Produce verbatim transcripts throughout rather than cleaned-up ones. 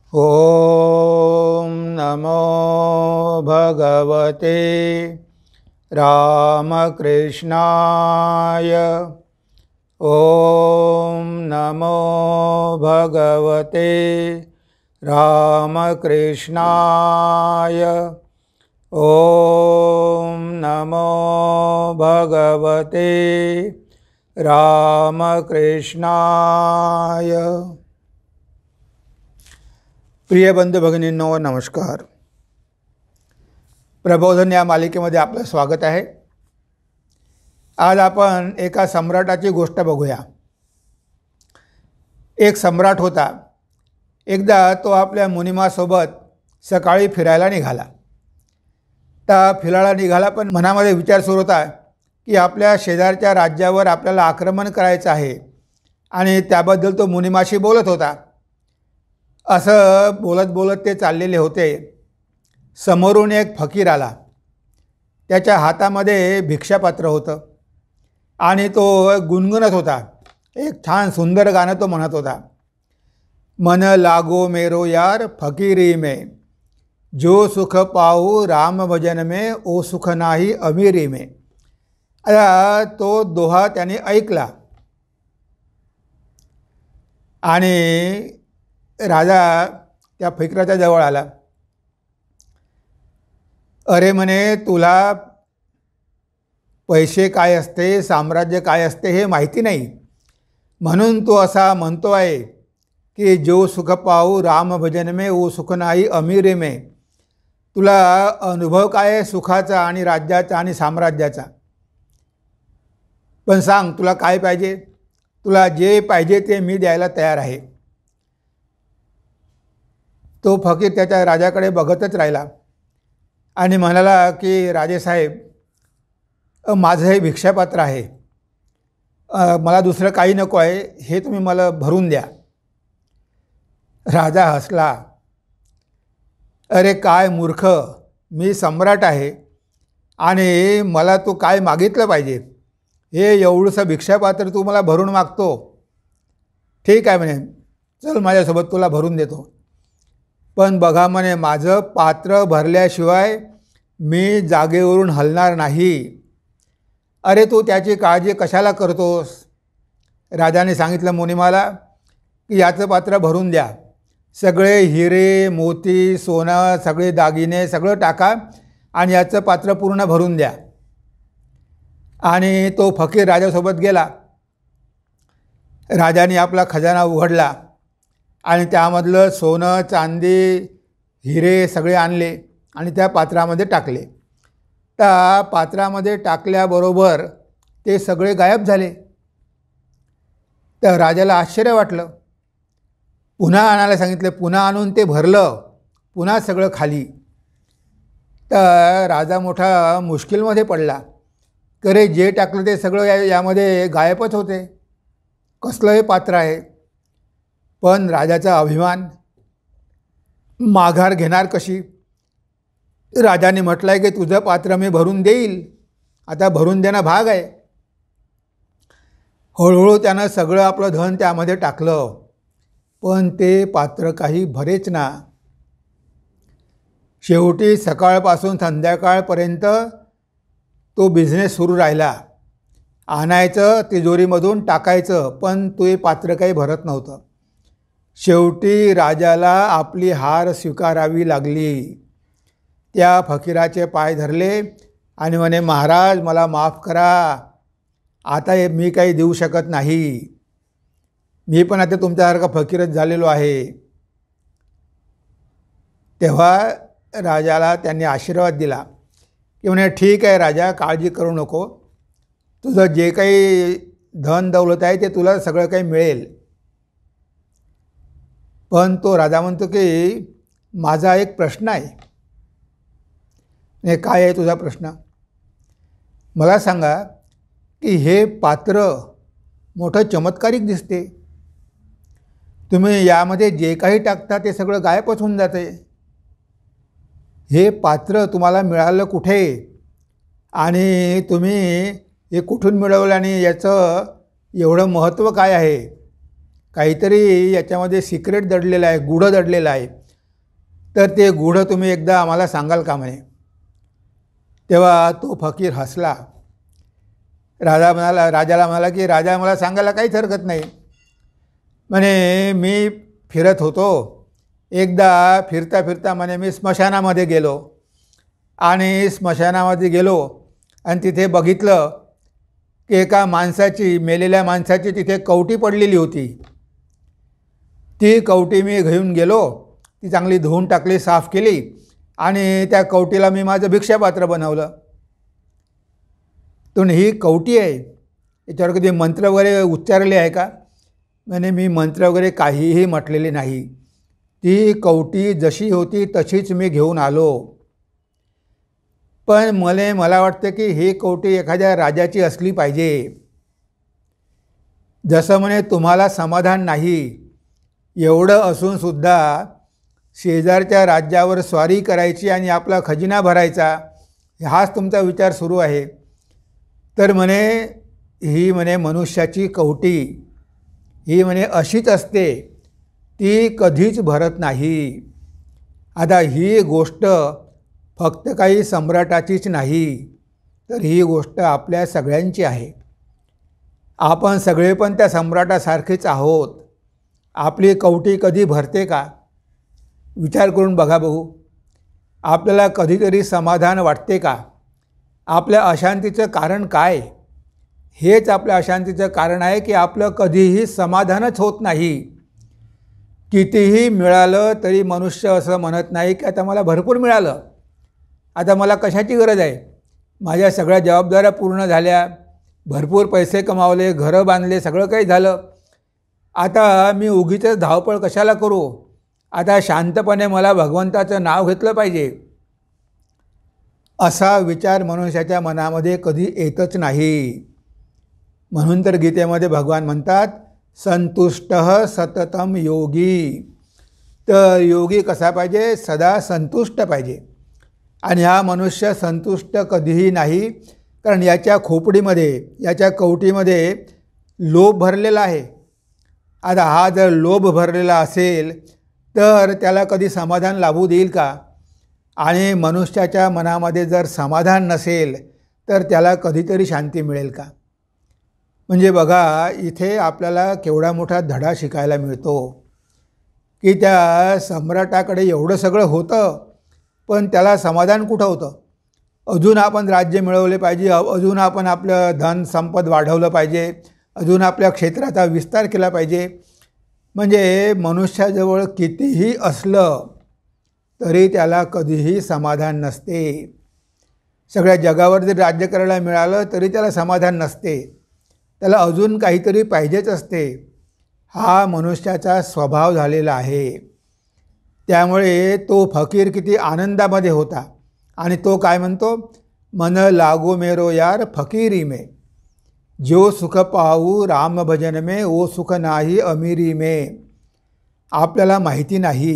ओम नमो भगवते रामकृष्णाय। ओम नमो भगवते रामकृष्णाय। ओम नमो भगवते रामकृष्णाय। प्रिय बंधू भगिनींनो, नमस्कार। प्रबोधन या मालिकेमध्ये आपलं स्वागत आहे। आज आपण एका सम्राटाची गोष्ट बघूया। एक सम्राट होता। एकदा तो आपल्या मुनिमासोबत सकाळी फिरायला निघाला। त्या फिरायला निघाला पण मनामध्ये विचार सुरू होता की आपल्या शेजारच्या राज्यावर आपल्याला आक्रमण करायचं आहे आणि त्याबद्दल तो मुनिमाशी बोलत होता। असं बोलत बोलत ते चाललेले होते। समोरून एक फकीर आला। त्याच्या हातामध्ये भिक्षापात्र होतं आणि तो गुणगुणत होता। एक छान सुंदर गाणं तो म्हणत होता। मन लागो मेरो यार फकीरी में, जो सुख पाऊ राम भजन में, ओ सुख नाही अमीरी में। आता तो दोहा त्याने ऐकला आणि राजा त्या फकीराच्या जवळ आला। अरे म्हणे, तुला पैसे काय असते, साम्राज्य काय असते हे माहिती नाही, म्हणून तो असा म्हणतो आहे की जो सुख पाऊ राम भजन में, वो सुख नाही अमीरी में। तुला अनुभव काय आहे सुखाचा आणि राज्याचा आणि साम्राज्याचा? पण सांग तुला काय पाहिजे? तुला जे पाहिजे ते मी द्यायला तयार आहे। तो फकीर त्याच्या राजाकडे बघतच राहिला आणि म्हणाला की राजेसाहेब, माझं हे भिक्षापात्र आहे, मला दुसरं काही नको आहे, हे तुम्ही मला भरून द्या। राजा हसला। अरे काय मूर्ख, मी सम्राट आहे आणि मला तू काय मागितलं पाहिजे? हे एवढंसं भिक्षापात्र तू मला भरून मागतो? ठीक आहे म्हणे, चल माझ्यासोबत तुला भरून देतो। पण बघा म्हणे, माझं पात्र भरल्याशिवाय मी जागेवरून हलणार नाही। अरे तू त्याची काळजी कशाला करतोस? राजाने सांगितलं मुनिमाला की याचं पात्र भरून द्या, सगळे हिरे मोती सोनं सगळे दागिने सगळं टाका आणि याचं पात्र पूर्ण भरून द्या। आणि तो फकीर राजासोबत गेला। राजाने आपला खजाना उघडला आणि त्यामधलं सोनं चांदी हिरे सगळे आणले आणि त्या पात्रामध्ये टाकले। त्या पात्रामध्ये टाकल्याबरोबर ते सगळे गायब झाले। तर राजाला आश्चर्य वाटलं। पुन्हा आणायला सांगितलं, पुन्हा आणून ते भरलं, पुन्हा सगळं खाली। तर राजा मोठा मुश्किलमध्ये पडला। करे जे टाकलं ते सगळं या यामध्ये गायबच होते, कसलं हे पात्र आहे? पण राजाचा अभिमान, माघार घेणार कशी? राजाने म्हटलं आहे की तुझं पात्र मी भरून देईल, आता भरून देणं भाग आहे। हळूहळू त्यानं सगळं आपलं धन त्यामध्ये टाकलं, पण ते पात्र काही भरेच ना। शेवटी सकाळपासून संध्याकाळपर्यंत तो बिझनेस सुरू राहिला। आणायचं तिजोरीमधून टाकायचं, पण ते पात्र काही भरत नव्हतं। शेवटी राजाला आपली हार स्वीकारावी लागली। त्या फकीराचे पाय धरले आणि म्हणे, महाराज मला माफ करा, आता हे मी काही देऊ शकत नाही, मी पण आता तुमच्यासारखा फकीरच झालेलो आहे। तेव्हा राजाला त्यांनी आशीर्वाद दिला की म्हणे, ठीक आहे राजा, काळजी करू नको, तुझं जे काही धन दौलत आहे ते तुला सगळं काही मिळेल। पण तो राजा म्हणतो की माझा एक प्रश्न आहे। काय आहे तुझा प्रश्न? मला सांगा की हे पात्र मोठं चमत्कारिक दिसते, तुम्ही यामध्ये जे काही टाकता ते सगळं गायबच होऊन जाते। हे पात्र तुम्हाला मिळालं कुठे आणि तुम्ही हे कुठून मिळवलं आणि याचं एवढं महत्त्व काय आहे? काहीतरी याच्यामध्ये सिक्रेट दडलेलं आहे, गुढ दडलेलं आहे, तर ते गूढ तुम्ही एकदा आम्हाला सांगाल का म्हणे. तेव्हा तो फकीर हसला. राजा म्हणाला राजाला म्हणाला की राजा मला सांगायला काहीच हरकत नाही. म्हणे मी फिरत होतो, एकदा फिरता फिरता म्हणे मी स्मशानामध्ये गेलो आणि स्मशानामध्ये गेलो आणि तिथे बघितलं की एका माणसाची, मेलेल्या माणसाची तिथे कवटी पडलेली होती. ती कवटी मी घेऊन गेलो, ती चांगली धुवून टाकली, साफ केली आणि त्या कवटीला मी माझं भिक्षापात्र बनवलं. तो ही कवटी आहे, याच्यावर कधी मंत्र वगैरे उच्चारले आहे का? म्हणे मी मंत्र वगैरे काहीही म्हटलेले नाही. ती कवटी जशी होती तशीच मी घेऊन आलो. पण मला मला वाटतं की ही कवटी एखाद्या राजाची असली पाहिजे. जसं म्हणे तुम्हाला समाधान नाही, एवढं असूनसुद्धा शेजारच्या राज्यावर स्वारी करायची आणि आपला खजिना भरायचा, हाच तुमचा विचार सुरू आहे. तर म्हणे ही म्हणे मनुष्याची कवटी ही म्हणे अशीच असते, ती कधीच भरत नाही. आता ही गोष्ट फक्त काही सम्राटाचीच नाही, तर ही गोष्ट आपल्या सगळ्यांची आहे. आपण सगळे पण त्या सम्राटासारखेच आहोत. आपली कवटी कधी भरते का? विचार करून बघा बघू. आपल्याला कधीतरी समाधान वाटते का? आपल्या अशांतीचं कारण काय? हेच आपल्या अशांतीचं कारण आहे की आपलं कधीही समाधानच होत नाही. कितीही मिळालं तरी मनुष्य असं म्हणत नाही की आता मला भरपूर मिळालं, आता मला कशाची गरज आहे, माझ्या सगळ्या जबाबदाऱ्या पूर्ण झाल्या, भरपूर पैसे कमावले, घरं बांधले, सगळं काही झालं, आता मी उगीचच धावपळ कशाला करू, आता शांतपणे मला भगवंताचं नाव घेतलं पाहिजे, असा विचार मनुष्याच्या मनामध्ये कधी येतच नाही. म्हणून तर गीतेमध्ये भगवान म्हणतात संतुष्टः सततम योगी. तर योगी कसा पाहिजे? सदा संतुष्ट पाहिजे. आणि हा मनुष्य संतुष्ट कधीही नाही, कारण याच्या खोपडीमध्ये, याच्या कवटीमध्ये लोभ भरलेला आहे. आता हा जर लोभ भरलेला असेल तर त्याला कधी समाधान लाभू देईल का? आणि मनुष्याच्या मनामध्ये जर समाधान नसेल तर त्याला कधीतरी शांती मिळेल का? म्हणजे बघा, इथे आपल्याला केवढा मोठा धडा शिकायला मिळतो की त्या सम्राटाकडे एवढं सगळं होतं, पण त्याला समाधान कुठं होतं? अजून आपण राज्य मिळवले पाहिजे, अजून आपण आपलं धन संपद वाढवलं पाहिजे, अजून आपल्या क्षेत्राचा विस्तार केला पाहिजे. म्हणजे मनुष्याजवळ कितीही असलं तरी त्याला कधीही समाधान नसते. सगळ्या जगावर जर राज्य करायला मिळालं तरी त्याला समाधान नसते, त्याला अजून काहीतरी पाहिजेच असते. हा मनुष्याचा स्वभाव झालेला आहे. त्यामुळे तो फकीर किती आनंदामध्ये होता आणि तो काय म्हणतो, मन लागो मेरो यार फकीरी में, जो सुख पाहू राम भजन में, ओ सुख नाही अमिरी में. आपल्याला माहिती नाही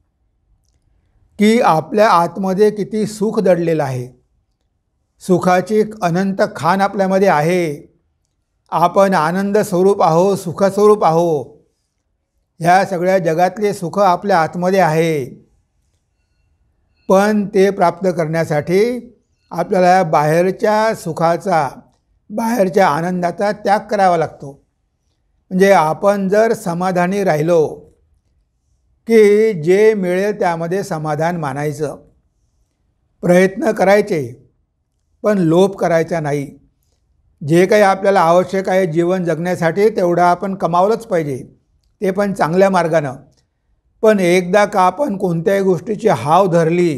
की आपल्या आतमध्ये किती सुख दडलेलं आहे. सुखाची अनंत खान आपल्यामध्ये आहे. आपण आनंद स्वरूप आहो, सुखस्वरूप आहो. ह्या सगळ्या जगातले सुख आपल्या आतमध्ये आहे. पण ते प्राप्त करण्यासाठी आपल्याला बाहेरच्या सुखाचा, बाहेरच्या आनंदाचा त्याग करावा लागतो. म्हणजे आपण जर समाधानी राहिलो की जे मिळेल त्यामध्ये समाधान मानायचं, प्रयत्न करायचे पण लोभ करायचा नाही. जे काही आपल्याला आवश्यक आहे जीवन जगण्यासाठी तेवढं आपण कमावलंच पाहिजे, ते पण चांगल्या मार्गानं. पण एकदा का आपण कोणत्याही गोष्टीची हाव धरली,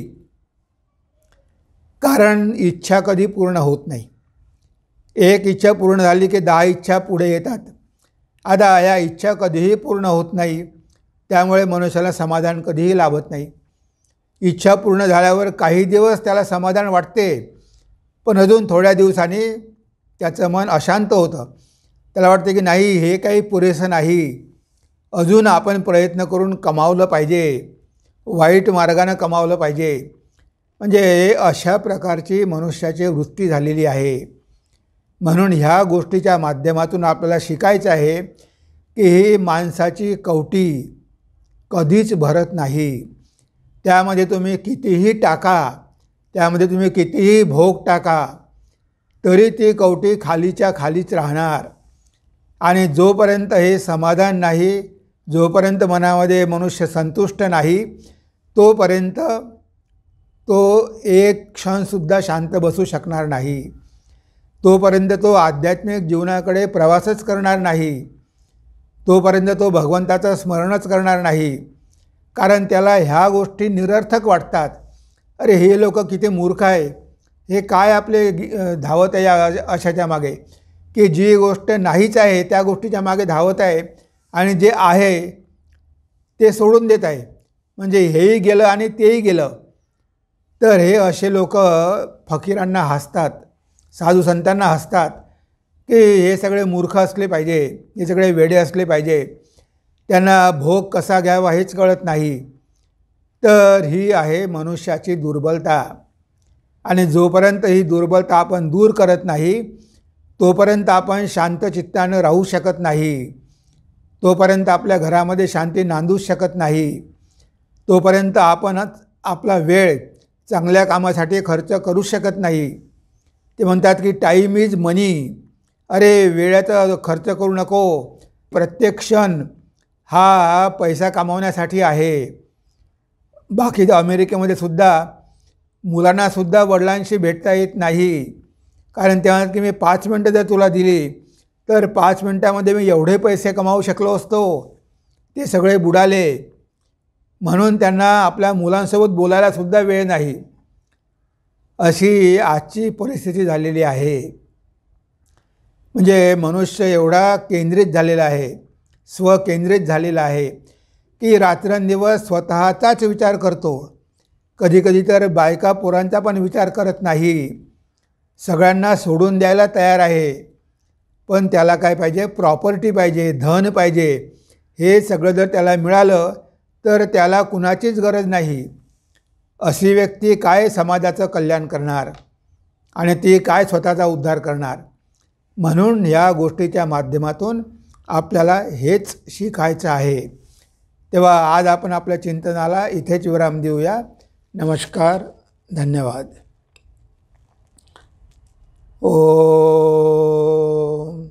कारण इच्छा कधी पूर्ण होत नाही. एक इच्छा पूर्ण झाली की दहा इच्छा पुढे येतात. आता या इच्छा कधीही पूर्ण होत नाही, त्यामुळे मनुष्याला समाधान कधीही लाभत नाही. इच्छा पूर्ण झाल्यावर काही दिवस त्याला समाधान वाटते, पण अजून थोड्या दिवसांनी त्याचं मन अशांत होतं. त्याला वाटते की नाही, हे काही पुरेसं नाही, अजून आपण प्रयत्न करून कमावलं पाहिजे, वाईट मार्गानं कमावलं पाहिजे. म्हणजे अशा प्रकारची मनुष्याची वृत्ती झालेली आहे. म्हणून ह्या गोष्टीच्या माध्यमातून आपल्याला शिकायचं आहे की ही माणसाची कवटी कधीच भरत नाही. त्यामध्ये तुम्ही कितीही टाका, त्यामध्ये तुम्ही कितीही भोग टाका, तरी ती कवटी खालीच्या खालीच राहणार. आणि जोपर्यंत हे समाधान नाही, जोपर्यंत मनामध्ये मनुष्य संतुष्ट नाही, तोपर्यंत तो एक क्षणसुद्धा शांत बसू शकणार नाही. तोपर्यंत तो आध्यात्मिक जीवनाकडे प्रवासच करणार नाही. तोपर्यंत तो भगवंताचं स्मरणच करणार नाही. कारण त्याला ह्या गोष्टी निरर्थक वाटतात. अरे हे लोक किती मूर्ख आहे, हे काय आपले धावत आहे या अशाच्या मागे, की जी गोष्ट नाहीच आहे त्या गोष्टीच्या मागे धावत आहे आणि जे आहे ते सोडून देत आहे. म्हणजे हेही गेलं आणि तेही गेलं. तर हे असे लोक फकीरांना हसतात, साधू संतांना हसतात की हे सगळे मूर्ख असले पाहिजे, हे सगळे वेडे असले पाहिजे, त्यांना भोग कसा घ्यावा हेच कळत नाही. तर ही आहे मनुष्याची दुर्बलता. आणि जोपर्यंत ही दुर्बलता आपण दूर करत नाही, तोपर्यंत आपण शांत चित्तानं राहू शकत नाही. तोपर्यंत आपल्या घरामध्ये शांती नांदूच शकत नाही. तोपर्यंत आपणच आपला वेळ चांगल्या कामासाठी खर्च करू शकत नाही. ते म्हणतात की टाईम इज मनी. अरे वेळेचा खर्च करू नको. प्रत्येक क्षण हा पैसा कमावण्यासाठी आहे. बाकी अमेरिकेमध्ये सुद्धा मुलांनासुद्धा वडिलांशी भेटता येत नाही. कारण तेव्हा की मी पाच मिनटं जर तुला दिली तर पाच मिनटामध्ये मी एवढे पैसे कमावू शकलो असतो, ते सगळे बुडाले. म्हणून त्यांना आपल्या मुलांसोबत बोलायलासुद्धा वेळ नाही. अशी आजची परिस्थिती झालेली आहे. म्हणजे मनुष्य एवढा केंद्रित झालेला आहे, स्वकेंद्रित झालेला आहे की रात्रंदिवस स्वतःचाच विचार करतो. कधीकधी तर बायका पोरांचा पण विचार करत नाही. सगळ्यांना सोडून द्यायला तयार आहे. पण त्याला काय पाहिजे? प्रॉपर्टी पाहिजे, धन पाहिजे. हे सगळं जर त्याला मिळालं तर त्याला कुणाचीच गरज नाही. अशी व्यक्ती काय समाजाचं कल्याण करणार आणि ती काय स्वतःचा उद्धार करणार? म्हणून ह्या गोष्टीच्या माध्यमातून आपल्याला हेच शिकायचं आहे. तेव्हा आज आपण आपल्या चिंतनाला इथेच विराम देऊया. नमस्कार, धन्यवाद. ओम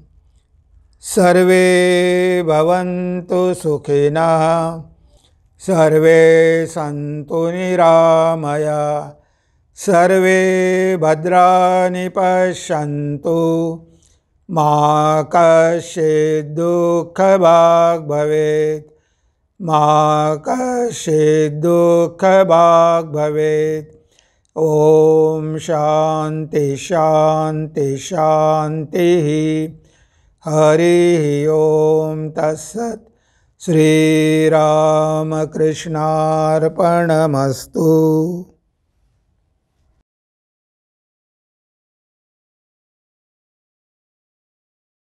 सर्वे भवन्तु सुखिनः, सर्वे सन्तु निरामया, सर्वे भद्राणि पश्यन्तु, मा कश्चित् दुःखभाग् भवेत्, मा कश्चित् दुःखभाग् भवेत्. ओम शांति शांति शांति. हरि ओम तत्सत्. श्रीरामकृष्णार्पणमस्तु.